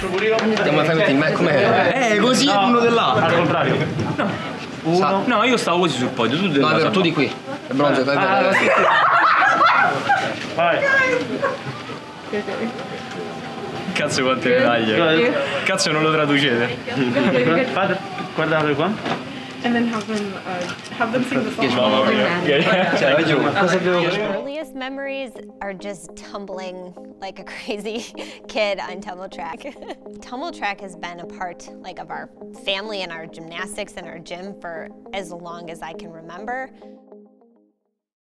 Andiamo a fare com'è? Così no, uno dell'altro. Al contrario. No. No, io stavo così sul podio, tu no, vero, tu di qui. Il bronzo, vai. Cazzo quante medaglie. Cazzo non lo traducete. Guardate qua. And then have them sing the song. Earliest memories are just tumbling like a crazy kid on tumble track. Tumble track has been a part of our family and our gymnastics and our gym for as long as I can remember.